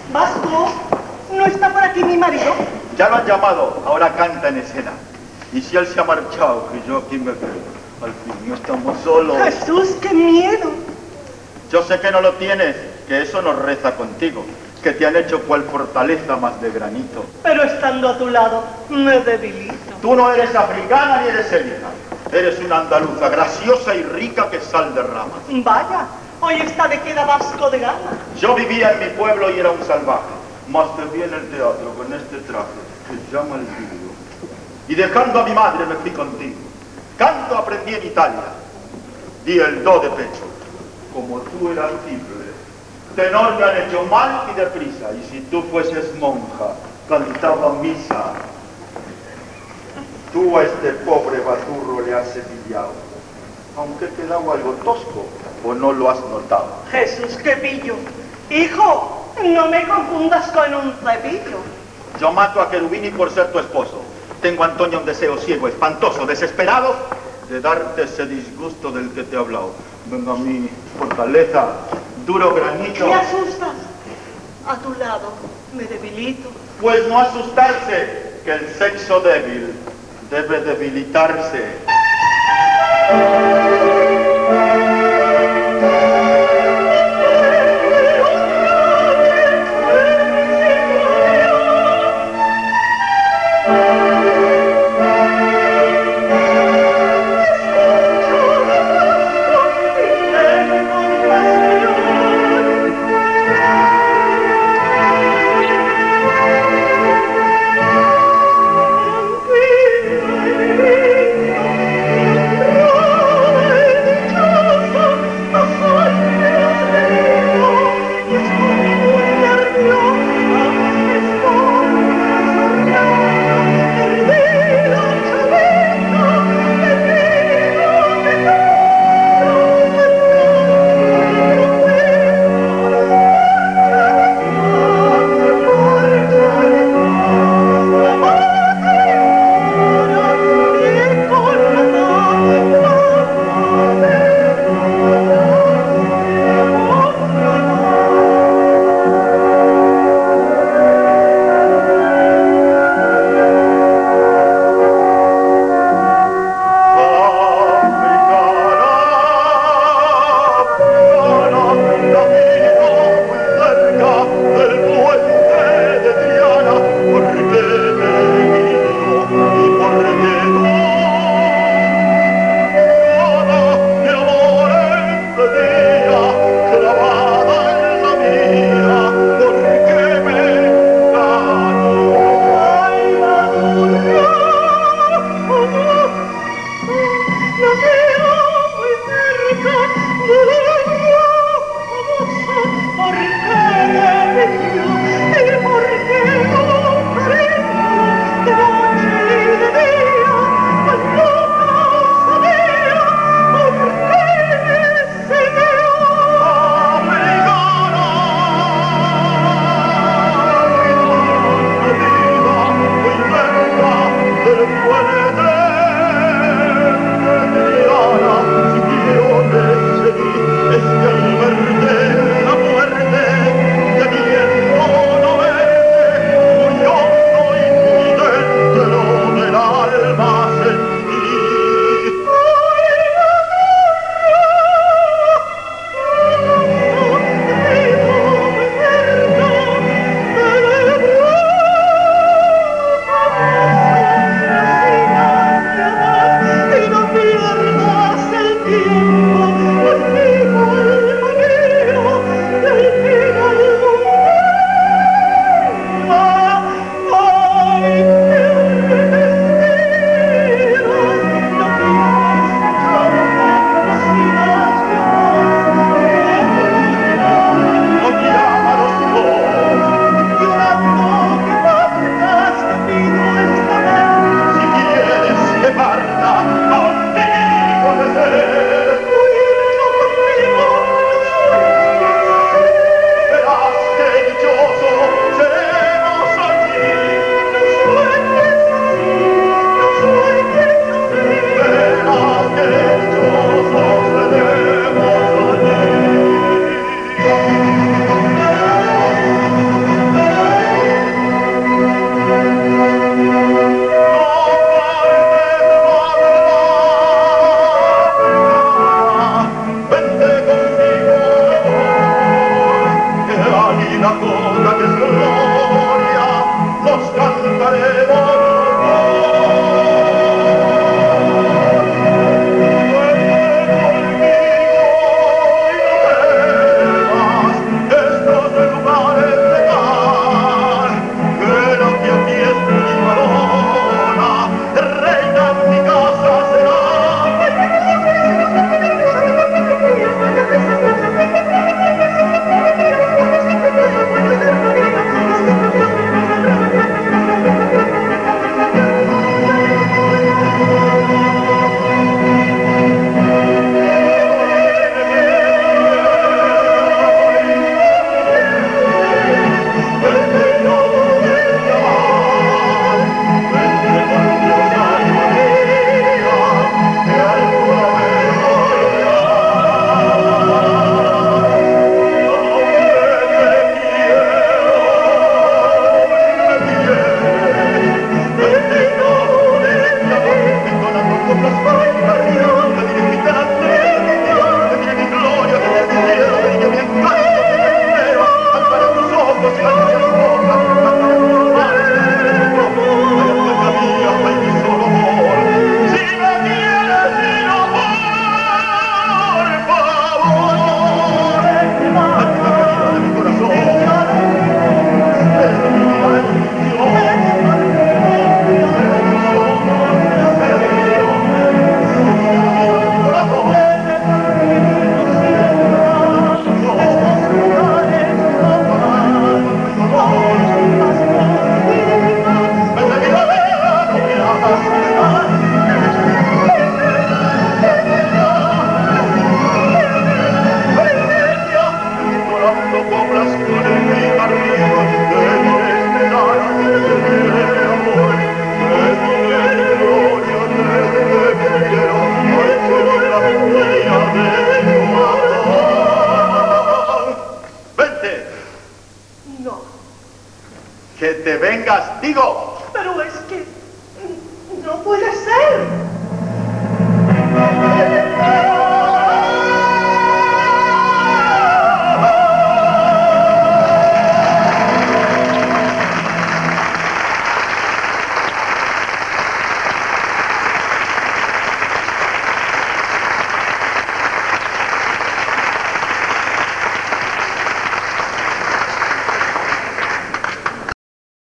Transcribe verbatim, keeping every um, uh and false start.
¿Vas tú? ¿No está por aquí mi marido? Ya lo han llamado, ahora canta en escena. Y si él se ha marchado, que yo aquí me quedo. Al fin, no estamos solos. Jesús, qué miedo. Yo sé que no lo tienes, que eso no reza contigo, que te han hecho cual fortaleza más de granito. Pero estando a tu lado, me debilito. Tú no eres africana ni eres élita. Eres una andaluza graciosa y rica que sal de ramas. Vaya, hoy está de queda vasco de gama. Yo vivía en mi pueblo y era un salvaje. Mas te vi en el teatro con este traje que llama el vidrio. Y dejando a mi madre me fui contigo. Canto aprendí en Italia. Di el do de pecho. Como tú eras simple, tenor me han hecho mal y deprisa. Y si tú fueses monja, cantaba misa. Tú a este pobre baturro le has cepillado. Aunque he quedado algo tosco, o no lo has notado. Jesús, qué pillo. Hijo, no me confundas con un cepillo. Yo mato a Cherubini por ser tu esposo. Tengo, Antonio, un deseo ciego, espantoso, desesperado, de darte ese disgusto del que te he hablado. Venga a mí, fortaleza, duro granito. Me asustas. A tu lado me debilito. Pues no asustarse, que el sexo débil debe debilitarse. vengas, digo.